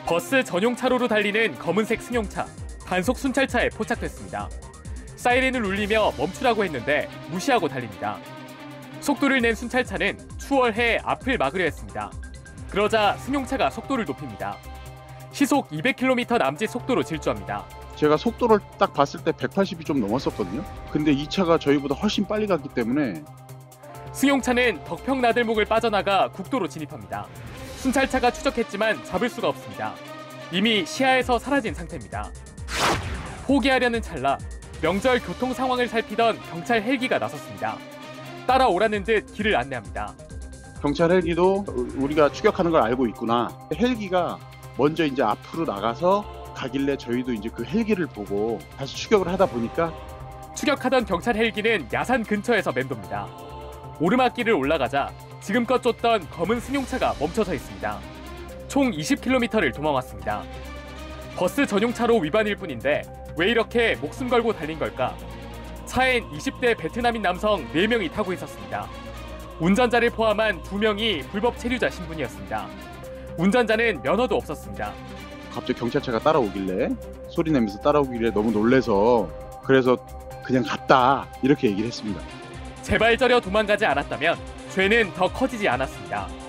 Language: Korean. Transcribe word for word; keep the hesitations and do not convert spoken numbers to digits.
버스 전용 차로로 달리는 검은색 승용차, 단속 순찰차에 포착됐습니다. 사이렌을 울리며 멈추라고 했는데 무시하고 달립니다. 속도를 낸 순찰차는 추월해 앞을 막으려 했습니다. 그러자 승용차가 속도를 높입니다. 시속 이백 킬로미터 남짓 속도로 질주합니다. 제가 속도를 딱 봤을 때 백팔십이 좀 넘었었거든요. 근데 이 차가 저희보다 훨씬 빨리 갔기 때문에 승용차는 덕평 나들목을 빠져나가 국도로 진입합니다. 순찰차가 추적했지만 잡을 수가 없습니다. 이미 시야에서 사라진 상태입니다. 포기하려는 찰나 명절 교통 상황을 살피던 경찰 헬기가 나섰습니다. 따라오라는 듯 길을 안내합니다. 경찰 헬기도 우리가 추격하는 걸 알고 있구나. 헬기가 먼저 이제 앞으로 나가서 가길래 저희도 이제 그 헬기를 보고 다시 추격을 하다 보니까 추격하던 경찰 헬기는 야산 근처에서 맴돕니다. 오르막길을 올라가자 지금껏 쫓던 검은 승용차가 멈춰서 있습니다. 총 이십 킬로미터를 도망왔습니다. 버스 전용차로 위반일 뿐인데 왜 이렇게 목숨 걸고 달린 걸까? 차엔 이십 대 베트남인 남성 네 명이 타고 있었습니다. 운전자를 포함한 두 명이 불법 체류자 신분이었습니다. 운전자는 면허도 없었습니다. 갑자기 경찰차가 따라오길래 소리 내면서 따라오길래 너무 놀래서 그래서 그냥 갔다 이렇게 얘기를 했습니다. 제발저려 도망가지 않았다면 죄는 더 커지지 않았습니다.